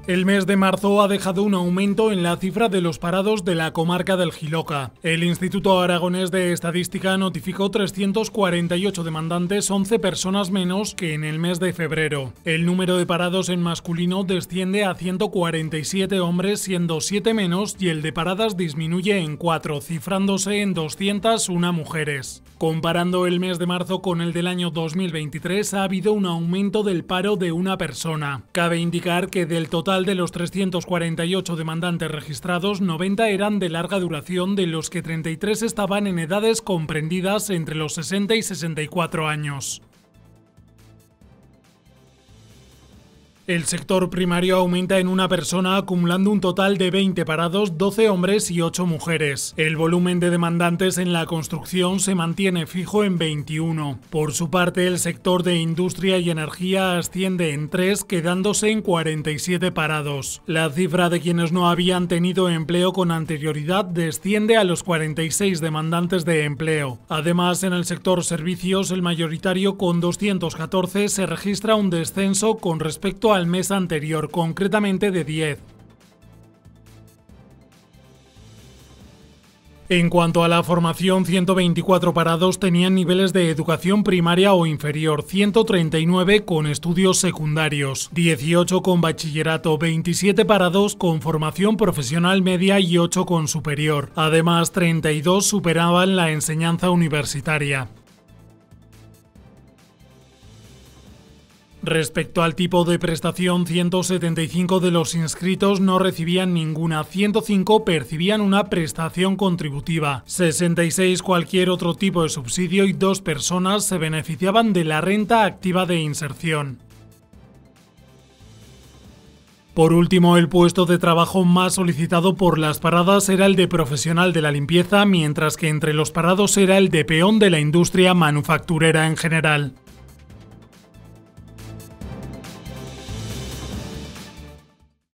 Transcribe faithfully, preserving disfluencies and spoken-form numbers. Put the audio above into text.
El mes de marzo ha dejado un aumento en la cifra de los parados de la comarca del Jiloca. El Instituto Aragonés de Estadística notificó trescientos cuarenta y ocho demandantes, once personas menos que en el mes de febrero. El número de parados en masculino desciende a ciento cuarenta y siete hombres, siendo siete menos, y el de paradas disminuye en cuatro, cifrándose en doscientas una mujeres. Comparando el mes de marzo con el del año dos mil veintitrés, ha habido un aumento del paro de una persona. Cabe indicar que del total de los trescientos cuarenta y ocho demandantes registrados, noventa eran de larga duración, de los que treinta y tres estaban en edades comprendidas entre los sesenta y sesenta y cuatro años. El sector primario aumenta en una persona, acumulando un total de veinte parados, doce hombres y ocho mujeres. El volumen de demandantes en la construcción se mantiene fijo en veintiuno. Por su parte, el sector de industria y energía asciende en tres, quedándose en cuarenta y siete parados. La cifra de quienes no habían tenido empleo con anterioridad desciende a los cuarenta y seis demandantes de empleo. Además, en el sector servicios, el mayoritario, con doscientos catorce, se registra un descenso con respecto a al mes anterior, concretamente de diez. En cuanto a la formación, ciento veinticuatro parados tenían niveles de educación primaria o inferior, ciento treinta y nueve con estudios secundarios, dieciocho con bachillerato, veintisiete parados con formación profesional media y ocho con superior. Además, treinta y dos superaban la enseñanza universitaria. Respecto al tipo de prestación, ciento setenta y cinco de los inscritos no recibían ninguna, ciento cinco percibían una prestación contributiva, sesenta y seis cualquier otro tipo de subsidio y dos personas se beneficiaban de la renta activa de inserción. Por último, el puesto de trabajo más solicitado por las paradas era el de profesional de la limpieza, mientras que entre los parados era el de peón de la industria manufacturera en general.